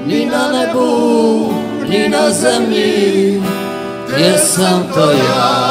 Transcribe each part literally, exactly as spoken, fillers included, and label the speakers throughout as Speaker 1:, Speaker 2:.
Speaker 1: ni na nebu, ni na zemlji, gdje sam to ja.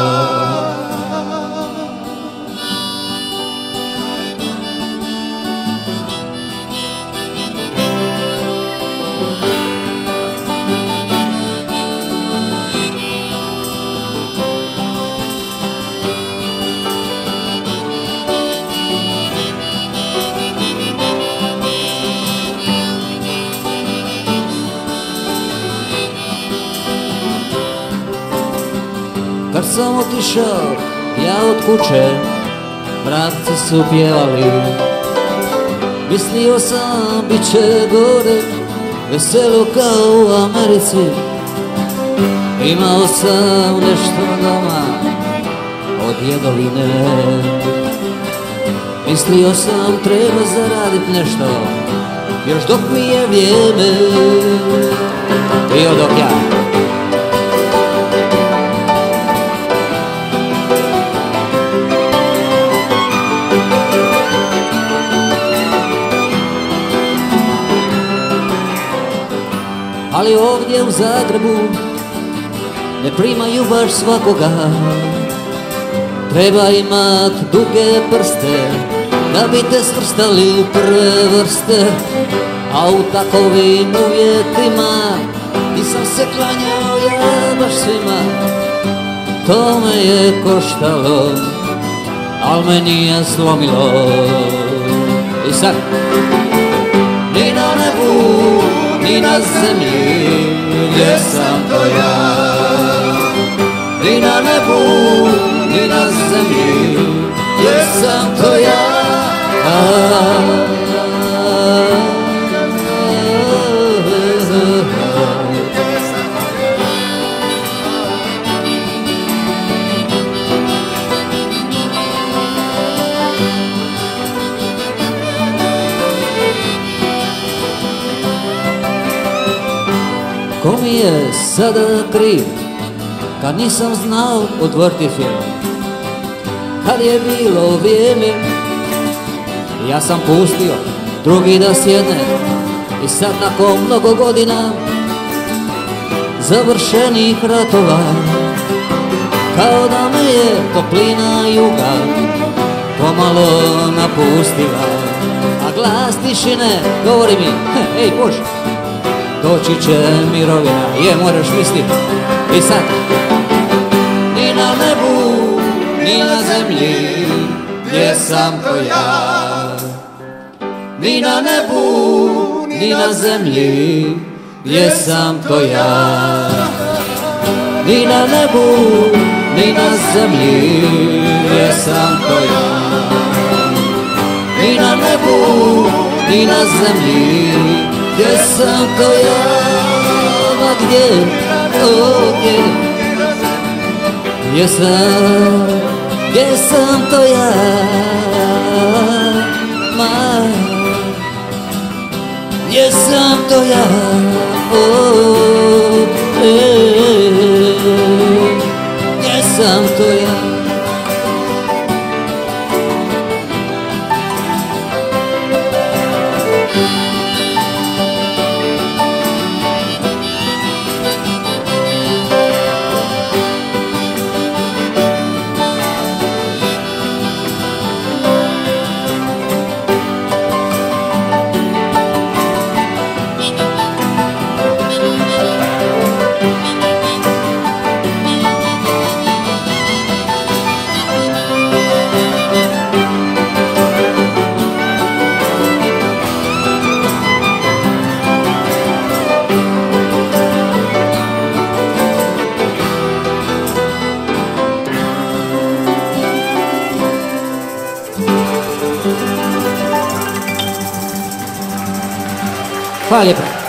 Speaker 1: Kad sam otišao ja od kuće, mravci su pjevali. Mislio sam bit će gore, veselo kao u Americi. Imao sam nešto doma od jedovine. Mislio sam treba zaradit nešto, još dok mi je vrijeme. Bio dok ja ali ovdje u Zagrebu ne primaju baš svakoga. Treba imat duge prste da bi te svrstali u prve vrste, a u takovim uvjetima nisam se klanjao ja baš svima. To me je koštalo, al me nije slomilo. I sad ni na nebu, ni na zemlji, gdje sam to ja. Ni na nebu, ni na zemlji, gdje sam to ja. Ko mi je sada kriv kad nisam znao otvoriti film? Kad je bilo vrijeme ja sam pustio drugi da sjedne, i sad nakon mnogo godina završenih ratova, kao da me je toplina juga pomalo napustila, a glas tišine govori mi: ej Bož, doći će mirovina. Je, moraš mislit. I sad ni na nebu, ni na zemlji, gdje sam to ja. Ni na nebu, ni na zemlji, gdje sam to ja. Ni na nebu, ni na zemlji, gdje sam to ja. Ni na nebu, ni na zemlji, gdje sam to ja. Ma gdje, o gdje, gdje sam, gdje sam to ja. Ma gdje sam to ja, o, e, gdje sam to ja. Hvala lijepa.